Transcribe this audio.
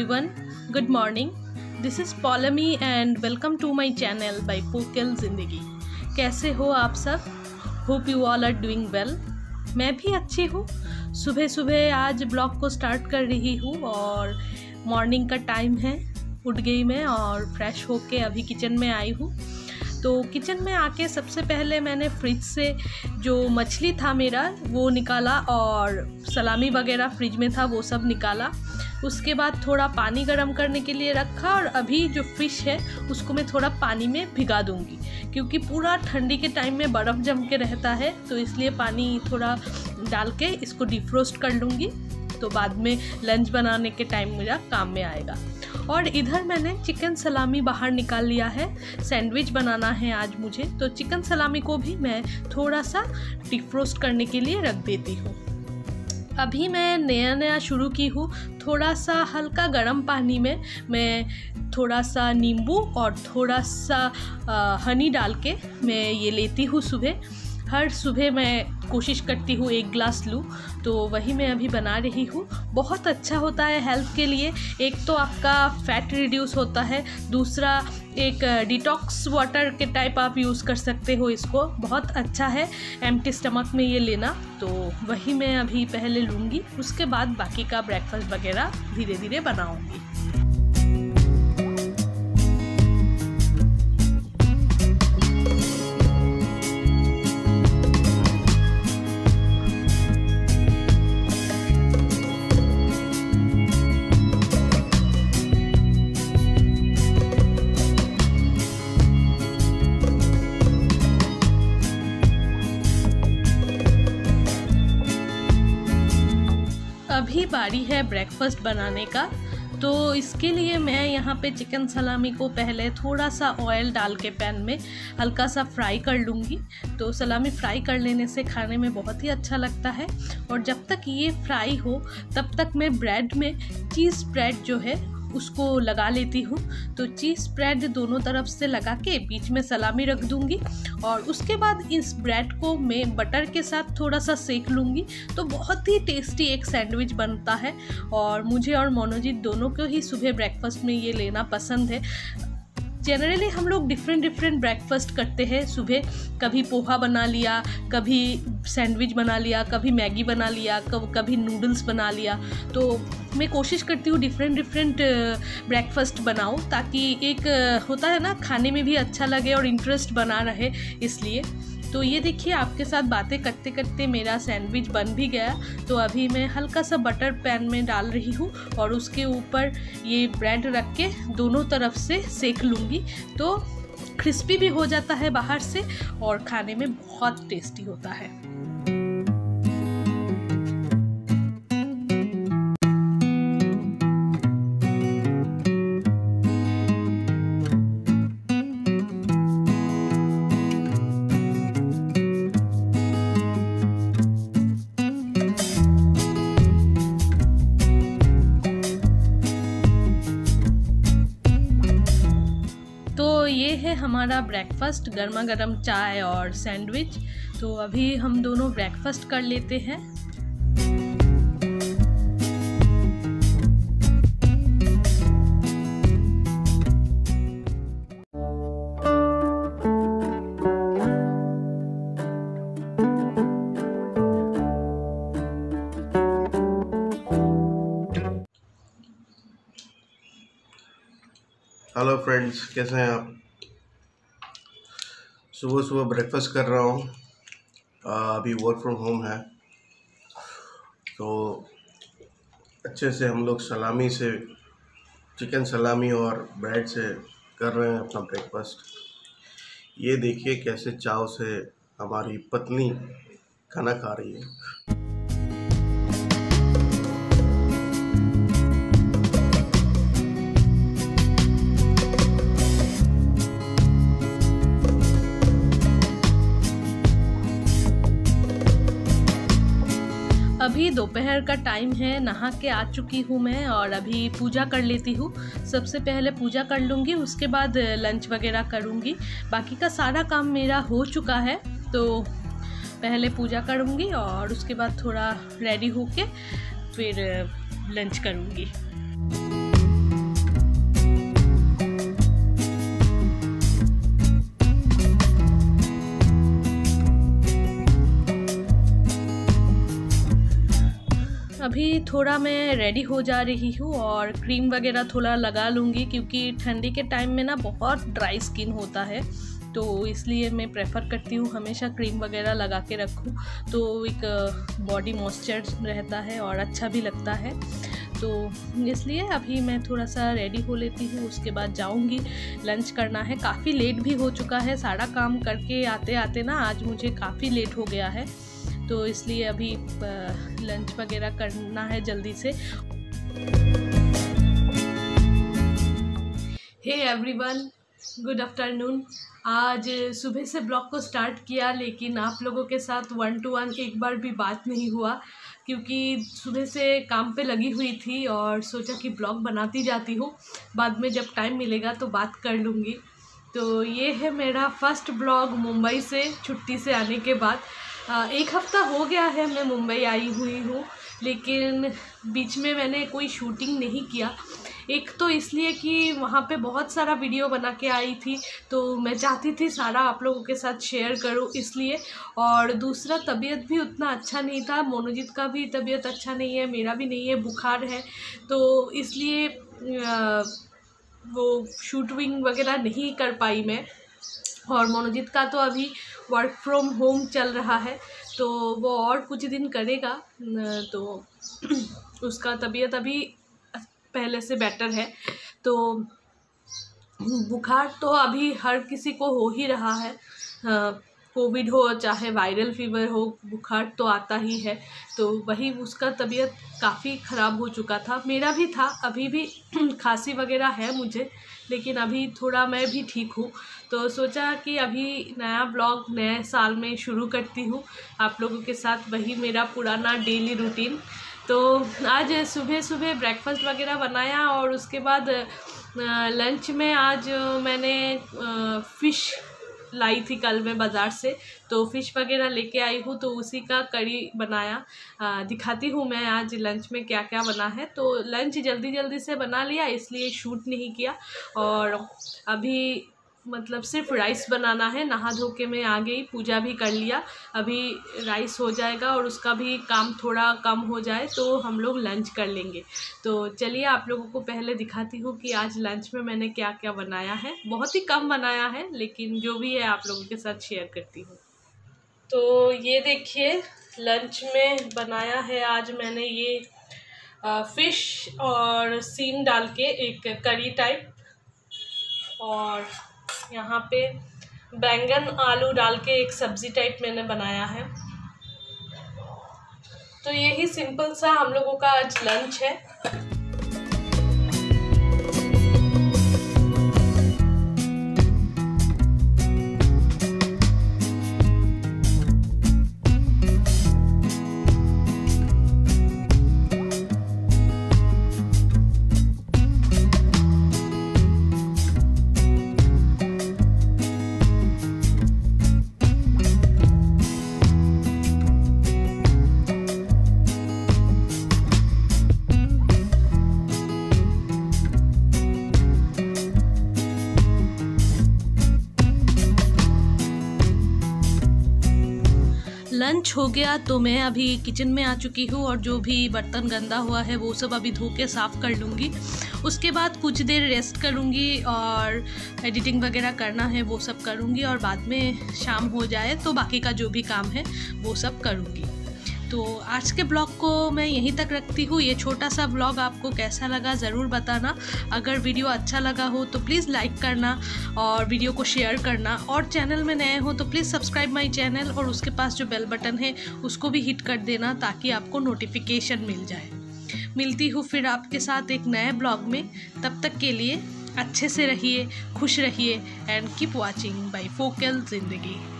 everyone, good morning. This is Polami and welcome to my channel by Focal Zindagi. कैसे हो आप सब? Hope you all are doing well. मैं भी अच्छी हूँ। सुबह सुबह आज ब्लॉग को स्टार्ट कर रही हूँ और मॉर्निंग का टाइम है। उठ गई मैं और फ्रेश होके अभी किचन में आई हूँ। तो किचन में आके सबसे पहले मैंने फ्रिज से जो मछली था मेरा वो निकाला और सलामी वगैरह फ्रिज में था वो सब निकाला। उसके बाद थोड़ा पानी गर्म करने के लिए रखा और अभी जो फ़िश है उसको मैं थोड़ा पानी में भिगा दूंगी, क्योंकि पूरा ठंडी के टाइम में बर्फ़ जम के रहता है, तो इसलिए पानी थोड़ा डाल के इसको डिफ्रोस्ट कर लूँगी। तो बाद में लंच बनाने के टाइम मेरा काम में आएगा। और इधर मैंने चिकन सलामी बाहर निकाल लिया है। सैंडविच बनाना है आज मुझे, तो चिकन सलामी को भी मैं थोड़ा सा डिफ्रोस्ट करने के लिए रख देती हूँ। अभी मैं नया शुरू की हूँ। थोड़ा सा हल्का गर्म पानी में मैं थोड़ा सा नींबू और थोड़ा सा हनी डाल के मैं ये लेती हूँ सुबह। हर सुबह मैं कोशिश करती हूँ 1 गिलास लूँ, तो वही मैं अभी बना रही हूँ। बहुत अच्छा होता है हेल्थ के लिए। एक तो आपका फैट रिड्यूस होता है, दूसरा एक डिटॉक्स वाटर के टाइप आप यूज़ कर सकते हो इसको। बहुत अच्छा है एम्प्टी स्टमक में ये लेना। तो वही मैं अभी पहले लूँगी, उसके बाद बाकी का ब्रेकफास्ट वगैरह धीरे धीरे बनाऊँगी। अभी बारी है ब्रेकफास्ट बनाने का। तो इसके लिए मैं यहाँ पे चिकन सलामी को पहले थोड़ा सा ऑयल डाल के पैन में हल्का सा फ्राई कर लूँगी। तो सलामी फ्राई कर लेने से खाने में बहुत ही अच्छा लगता है। और जब तक ये फ्राई हो तब तक मैं ब्रेड में चीज़ स्प्रेड जो है उसको लगा लेती हूँ। तो चीज़ स्प्रेड दोनों तरफ से लगा के बीच में सलामी रख दूँगी और उसके बाद इस ब्रेड को मैं बटर के साथ थोड़ा सा सेक लूँगी। तो बहुत ही टेस्टी एक सैंडविच बनता है और मुझे और मोनोजीत दोनों को ही सुबह ब्रेकफास्ट में ये लेना पसंद है। जनरली हम लोग डिफरेंट ब्रेकफास्ट करते हैं सुबह। कभी पोहा बना लिया, कभी सैंडविच बना लिया, कभी मैगी बना लिया, कभी नूडल्स बना लिया। तो मैं कोशिश करती हूँ डिफरेंट ब्रेकफास्ट बनाऊँ, ताकि एक होता है ना खाने में भी अच्छा लगे और इंटरेस्ट बना रहे, इसलिए। तो ये देखिए आपके साथ बातें करते करते मेरा सैंडविच बन भी गया। तो अभी मैं हल्का सा बटर पैन में डाल रही हूँ और उसके ऊपर ये ब्रेड रख के दोनों तरफ से सेक लूँगी। तो क्रिस्पी भी हो जाता है बाहर से और खाने में बहुत टेस्टी होता है। तो ये है हमारा ब्रेकफास्ट, गर्मा गर्म चाय और सैंडविच। तो अभी हम दोनों ब्रेकफास्ट कर लेते हैं। हेलो फ्रेंड्स, कैसे हैं आप? सुबह सुबह ब्रेकफास्ट कर रहा हूँ। अभी वर्क फ्रॉम होम है, तो अच्छे से हम लोग सलामी से, चिकन सलामी और ब्रेड से कर रहे हैं अपना ब्रेकफास्ट। ये देखिए कैसे चाव से हमारी पत्नी खाना खा रही है। अभी दोपहर का टाइम है, नहा के आ चुकी हूँ मैं और अभी पूजा कर लेती हूँ। सबसे पहले पूजा कर लूँगी, उसके बाद लंच वगैरह करूँगी। बाकी का सारा काम मेरा हो चुका है, तो पहले पूजा करूँगी और उसके बाद थोड़ा रेडी होके फिर लंच करूँगी। अभी थोड़ा मैं रेडी हो जा रही हूँ और क्रीम वगैरह थोड़ा लगा लूँगी, क्योंकि ठंडी के टाइम में ना बहुत ड्राई स्किन होता है, तो इसलिए मैं प्रेफर करती हूँ हमेशा क्रीम वगैरह लगा के रखूँ, तो एक बॉडी मॉइस्चर रहता है और अच्छा भी लगता है। तो इसलिए अभी मैं थोड़ा सा रेडी हो लेती हूँ, उसके बाद जाऊँगी, लंच करना है। काफ़ी लेट भी हो चुका है, सारा काम करके आते आते ना आज मुझे काफ़ी लेट हो गया है, तो इसलिए अभी लंच वगैरह करना है जल्दी से। Hey everyone, good afternoon. आज सुबह से ब्लॉग को स्टार्ट किया, लेकिन आप लोगों के साथ 1 to 1 एक बार भी बात नहीं हुआ, क्योंकि सुबह से काम पे लगी हुई थी और सोचा कि ब्लॉग बनाती जाती हूँ, बाद में जब टाइम मिलेगा तो बात कर लूँगी। तो ये है मेरा फर्स्ट ब्लॉग मुंबई से छुट्टी से आने के बाद। 1 हफ़्ता हो गया है मैं मुंबई आई हुई हूँ, लेकिन बीच में मैंने कोई शूटिंग नहीं किया। एक तो इसलिए कि वहाँ पे बहुत सारा वीडियो बना के आई थी, तो मैं चाहती थी सारा आप लोगों के साथ शेयर करूँ इसलिए, और दूसरा तबीयत भी उतना अच्छा नहीं था, मोनोजीत का भी तबीयत अच्छा नहीं है, मेरा भी नहीं है, बुखार है, तो इसलिए वो शूटिंग वगैरह नहीं कर पाई मैं। और मोनोजीत का तो अभी वर्क फ्रॉम होम चल रहा है, तो वो और कुछ दिन करेगा, तो उसका तबीयत अभी पहले से बेटर है। तो बुखार तो अभी हर किसी को हो ही रहा है, कोविड हो चाहे वायरल फीवर हो, बुखार तो आता ही है। तो वही उसका तबीयत काफ़ी ख़राब हो चुका था, मेरा भी था, अभी भी खांसी वगैरह है मुझे, लेकिन अभी थोड़ा मैं भी ठीक हूँ। तो सोचा कि अभी नया ब्लॉग नए साल में शुरू करती हूँ आप लोगों के साथ, वही मेरा पुराना डेली रूटीन। तो आज सुबह सुबह ब्रेकफास्ट वगैरह बनाया, और उसके बाद लंच में आज मैंने फ़िश लाई थी कल मैं बाज़ार से, तो फ़िश वगैरह लेके आई हूँ, तो उसी का करी बनाया। दिखाती हूँ मैं आज लंच में क्या क्या बना है। तो लंच जल्दी जल्दी से बना लिया, इसलिए शूट नहीं किया, और अभी मतलब सिर्फ राइस बनाना है। नहा धो के मैं आ गई, पूजा भी कर लिया, अभी राइस हो जाएगा और उसका भी काम थोड़ा कम हो जाए तो हम लोग लंच कर लेंगे। तो चलिए आप लोगों को पहले दिखाती हूँ कि आज लंच में मैंने क्या क्या बनाया है। बहुत ही कम बनाया है, लेकिन जो भी है आप लोगों के साथ शेयर करती हूँ। तो ये देखिए लंच में बनाया है आज मैंने ये फ़िश और सीम डाल के एक करी टाइप, और यहाँ पे बैंगन आलू डाल के एक सब्ज़ी टाइप मैंने बनाया है। तो यही सिंपल सा हम लोगों का आज लंच है। लंच हो गया तो मैं अभी किचन में आ चुकी हूँ, और जो भी बर्तन गंदा हुआ है वो सब अभी धो के साफ़ कर लूँगी। उसके बाद कुछ देर रेस्ट करूँगी और एडिटिंग वगैरह करना है वो सब करूँगी, और बाद में शाम हो जाए तो बाकी का जो भी काम है वो सब करूँगी। तो आज के ब्लॉग को मैं यहीं तक रखती हूँ। ये छोटा सा ब्लॉग आपको कैसा लगा ज़रूर बताना। अगर वीडियो अच्छा लगा हो तो प्लीज़ लाइक करना और वीडियो को शेयर करना, और चैनल में नए हो तो प्लीज़ सब्सक्राइब माय चैनल, और उसके पास जो बेल बटन है उसको भी हिट कर देना ताकि आपको नोटिफिकेशन मिल जाए। मिलती हूँ फिर आपके साथ एक नए ब्लॉग में, तब तक के लिए अच्छे से रहिए, खुश रहिए, and keep watching by Focal ज़िंदगी।